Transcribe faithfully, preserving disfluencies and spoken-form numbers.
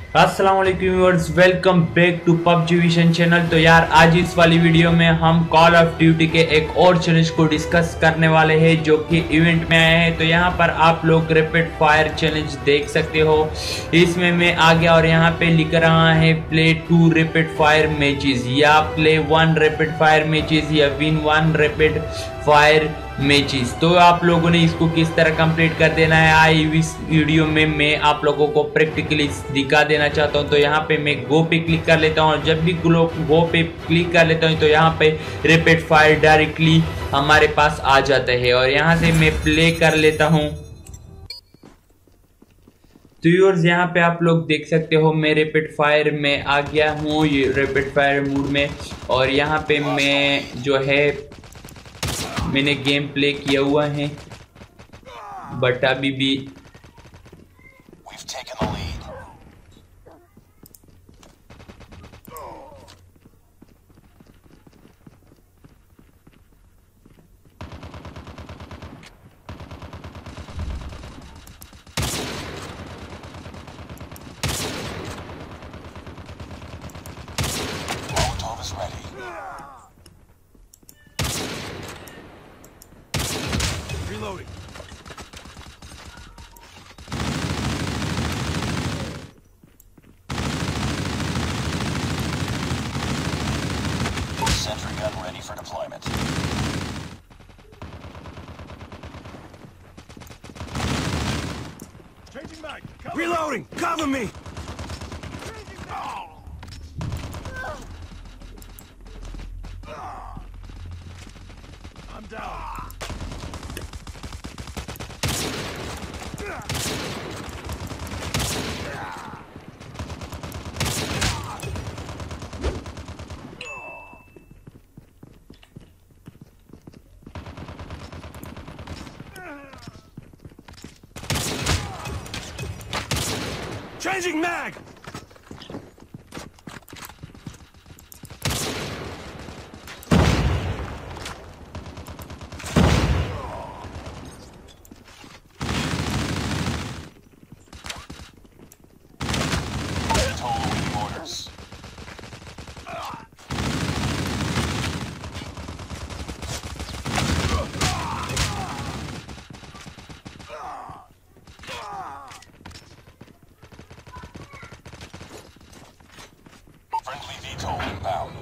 अस्सलाम वालेकुम viewers, welcome back to PUBG vision channel. तो यार आज इस वाली वीडियो में हम कॉल ऑफ ड्यूटी के एक और चैलेंज को डिस्कस करने वाले हैं जो कि इवेंट में आए हैं। तो यहाँ पर आप लोग रैपिड फायर चैलेंज देख सकते हो। इसमें मैं आ गया और यहाँ पे लिख रहा है play two rapid fire matches या play one rapid fire matches या win one rapid fire matches. तो आप लोगों ने इसको किस तरह कंप्लीट कर देना है आई इस वीडियो में मैं आप लोगों को प्रैक्टिकली दिखा देना चाहता हूं। तो यहाँ पे मैं गो पे क्लिक कर लेता हूं और जब भी गो पे क्लिक कर लेता हूं तो यहाँ पे रैपिड फायर डायरेक्टली हमारे पास आ जाता है और यहाँ से मैं प्ले कर लेता हूँ। तो व्यूअर्स यहाँ पे आप लोग देख सकते हो मैं रैपिड फायर में आ गया हूँ, ये रैपिड फायर मूड में। और यहाँ पे मैं जो है मैंने गेम प्ले किया हुआ है बट अभी भी Reloading. Sentry gun ready for deployment. Changing mag. Cover. Reloading. Cover me. I'm down. Changing mag! Friendly V TOL inbound.